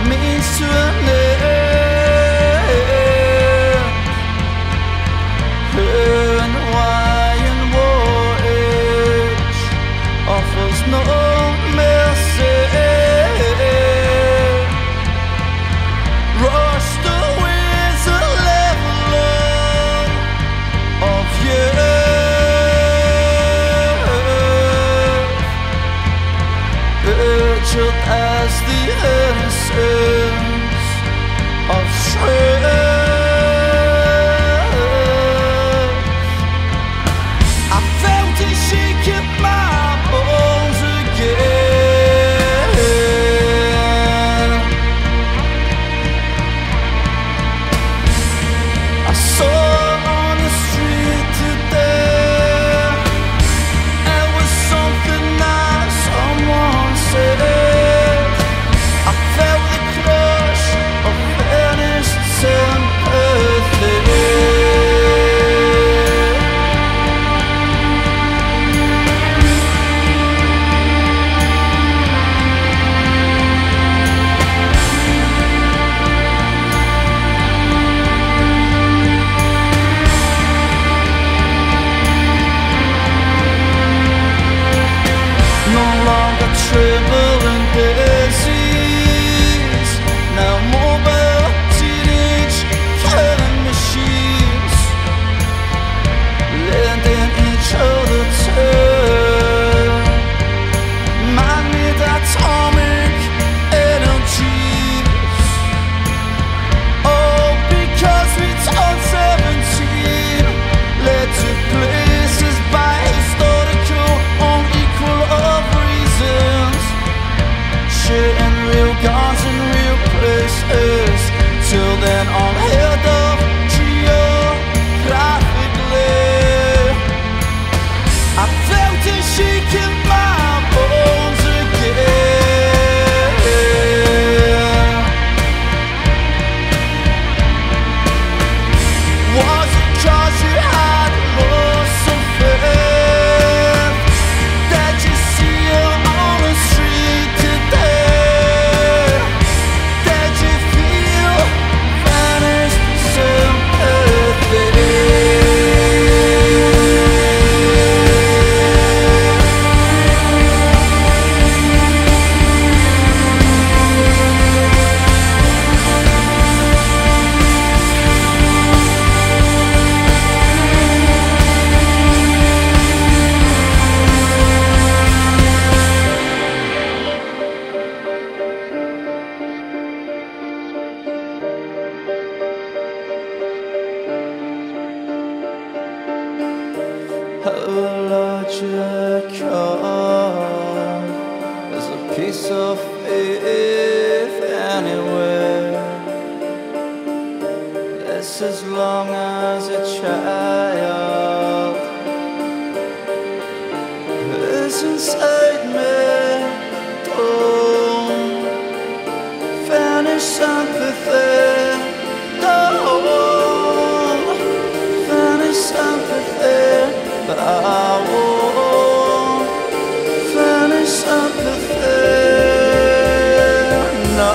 means to an end. And why and voyage offers no mercy. Rush the winds a level of you. Urgent as the innocence of truth. I felt it shaking my bones again. I saw on the street today, it was something that someone said. I felt the crush of vanished sympathy. No longer trembling daisies, now mobile teenage killing machines, lending each other turn magnet atomic energies. Oh, because we turned 17, led to places by historical unequal of reasons, shooting real guns in real places. Till then, unheard of geographically. I felt it shaking my bones again. Was it 'cause you had lost some faith? Did you see her on the street today? Did you feel vanished sympathy? Logical is a piece of faith anywhere. This as long as a child is inside me. Don't vanish sympathy. Don't vanish sympathy. But I won't vanish sympathy. No.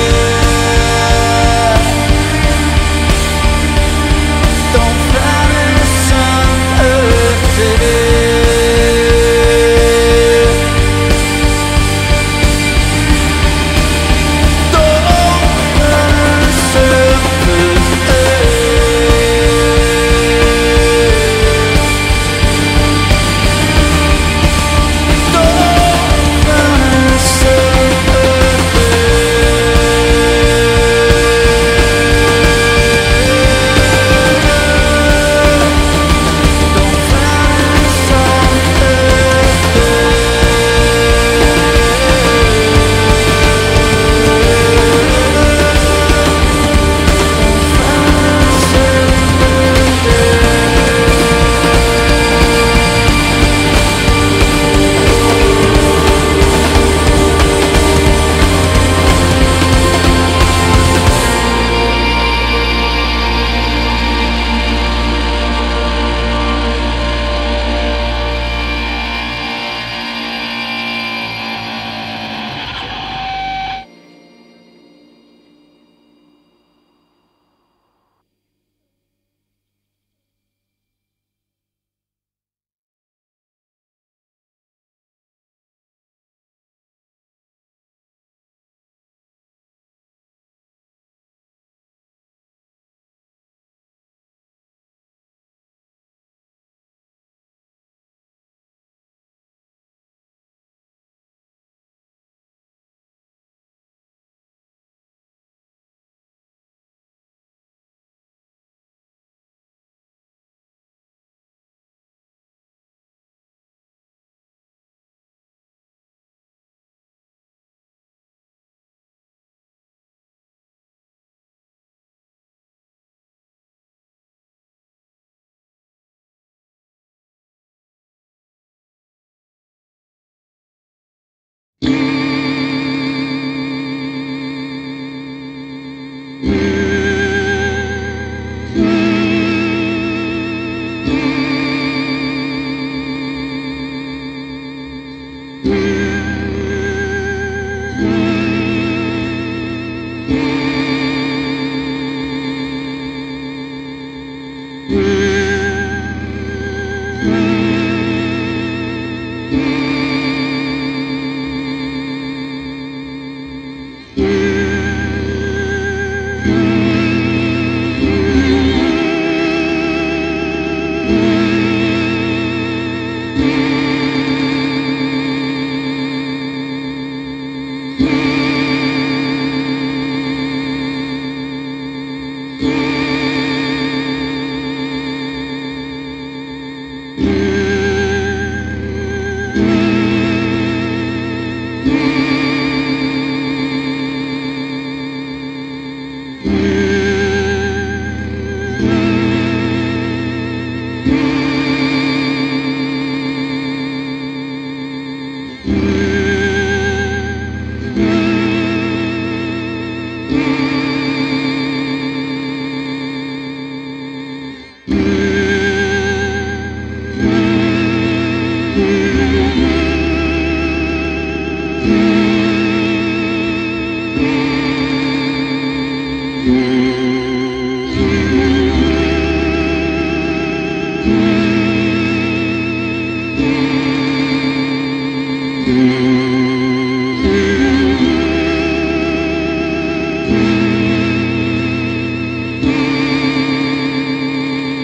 Yeah. Don't vanish.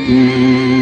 Mm-hmm.